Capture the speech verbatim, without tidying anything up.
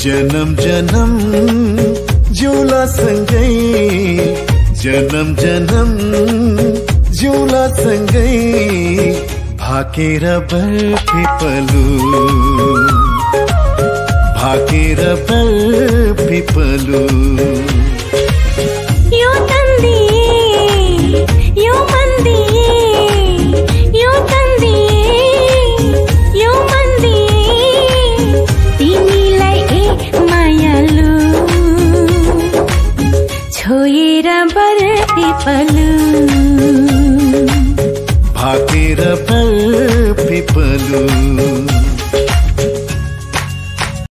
जन्म जन्म जिउला सँगै, जन्म जन्म जिउला सँगै, भाकेर बर्फी पलु, भाकेर बर्फी पलु। यो तन्दी यो मन्दी, यो तन्दी यो मन्दी, तिमीलाई ए मायालु, छोएर बर्फी पलु, भाकेर बर्फी पलु।